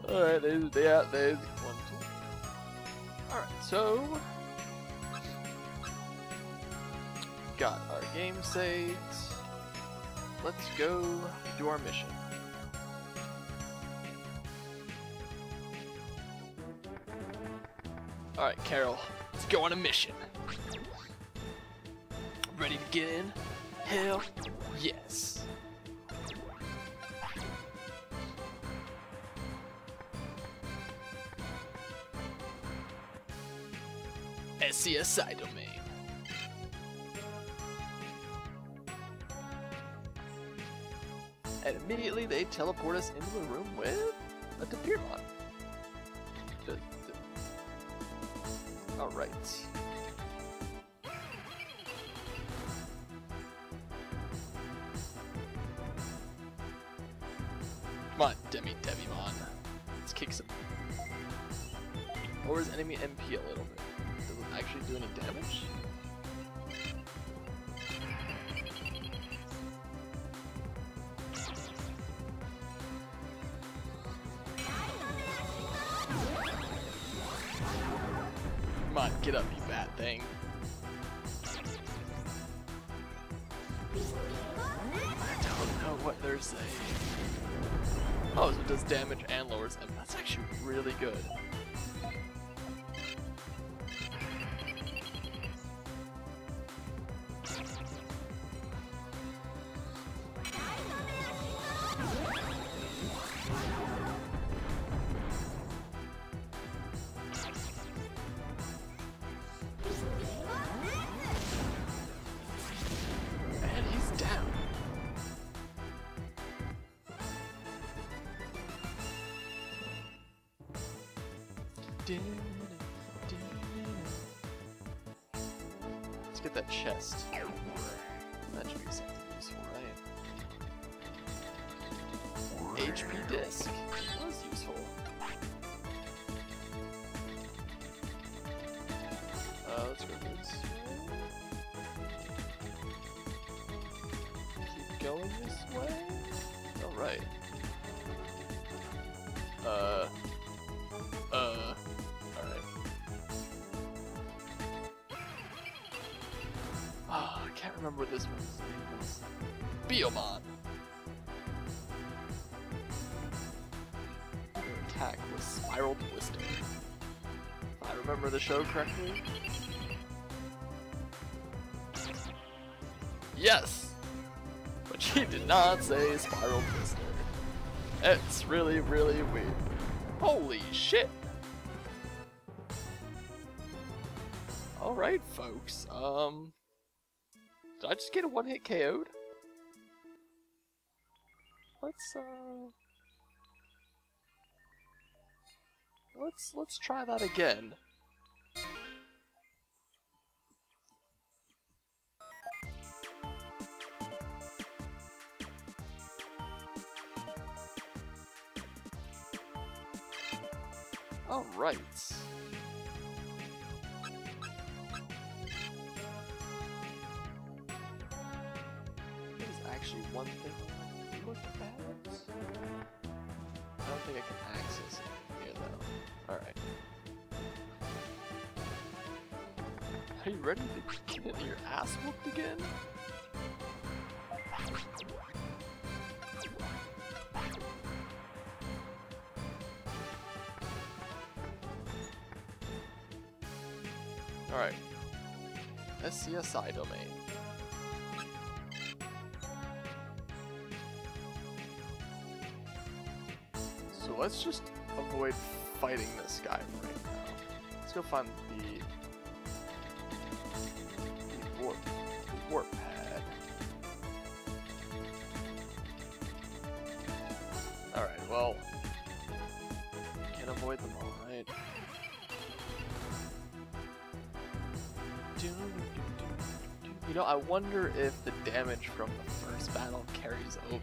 Alright, there's one, two. Alright, so got our game saved. Let's go do our mission. Alright, Carol, let's go on a mission. Ready to get in? Hell yes. SCSI domain. And immediately they teleport us into a room with a Digimon. Alright. Come on, Digimon. Let's kick some. Or is enemy MP a little bit? Does it actually do any damage? Come on, get up, you bad thing. I don't know what they're saying. Oh, so it does damage and lowers them. That's actually really good. And he's down. Let's get that chest. That should be something useful, right? HP disc. That was useful. Let's go this way. Keep going this way. Alright. Alright. Ah, I can't remember what this one's name was. Digimon. Their attack was Spiral Twister. If I remember the show correctly. Yes! But she did not say Spiral Twister. It's really, really weird. Holy shit! Alright, folks. Did I just get a one-hit KO'd? Let's try that again. Alright. There's actually one thing I look at. I don't think I can access it here though. Alright. Are you ready to get your ass whooped again? Alright. SCSI domain. So let's just avoid fighting this guy right now. Let's go find the warp pad. Alright, well, can't avoid them all, right? You know, I wonder if the damage from the first battle carries over.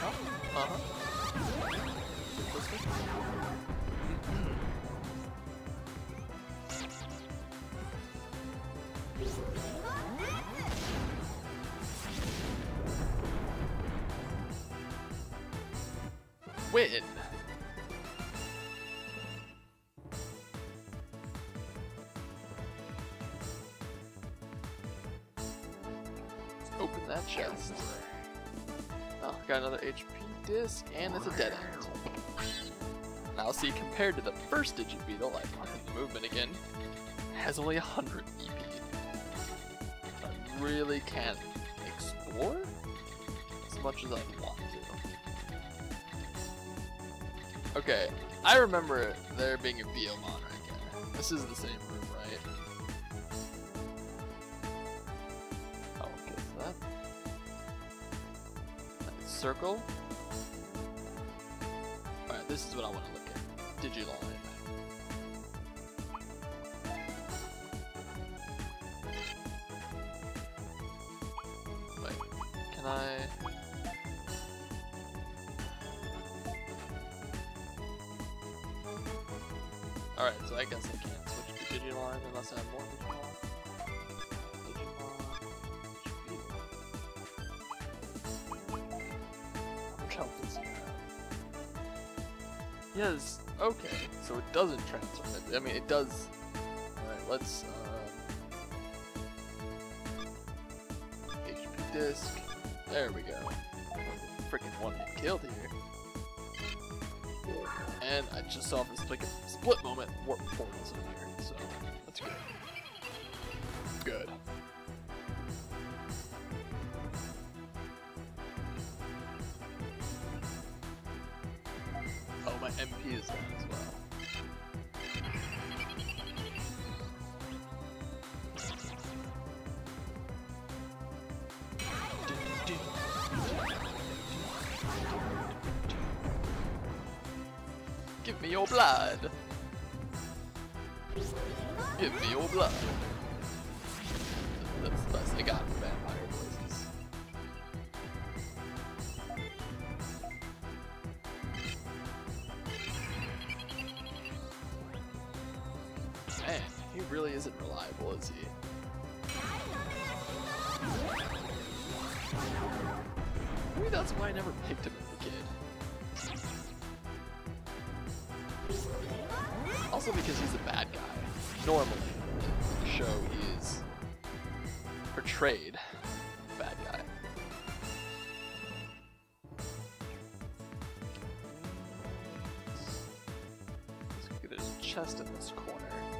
Win. Let's open that chest. Oh, got another HP disc, and it's a dead end. Now see, compared to the first digi-beetle, like movement again, it has only 100 EP. I really can't explore as much as I want to. Okay, I remember there being a Biomon right there. This is the same room, right? Oh, okay, so that circle. Alright, this is what I want to look at. Digiline. Wait, can I... Alright, so I guess I can't switch to Digiline unless I have more Digimon. How much health does he have? Yes, okay, so it doesn't transfer. I mean, it does. Alright, let's HP disc. There we go. Freaking one hit killed here. And I just saw this like a split moment warp portals in here, so that's good. Good. Oh, my MP is down as well. Give me your blood. Give me your blood. That's the best I got for vampire voices. Man, he really isn't reliable, is he? Maybe that's why I never picked him as a kid. Also because he's a bad guy. Normally, in the show, he is portrayed a bad guy. There's a chest in this corner.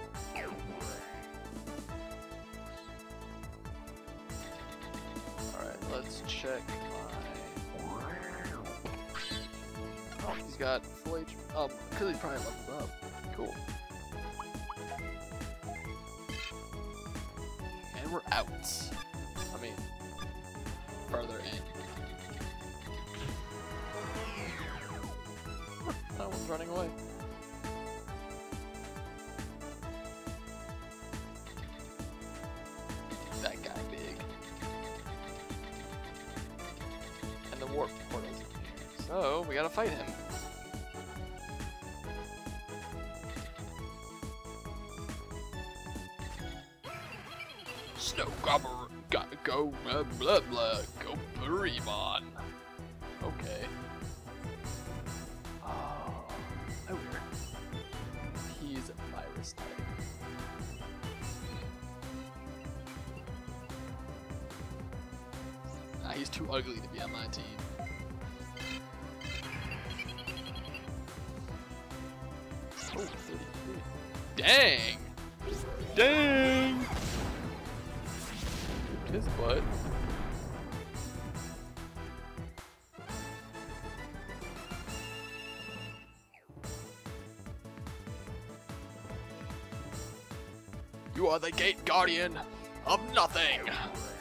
Alright, let's check my... Oh, he's got full HP. Because he probably leveled up. Cool. And we're out. I mean, farther in. That one's running away. That guy big. And the warp portal's in here. So, we gotta fight him. Snow Gobber, gotta go, blah blah, go Digimon. Okay. Oh, he's a virus type. Nah, he's too ugly to be on my team. Oh, 33. Dang! Dang! His butt. You are the gate guardian of nothing.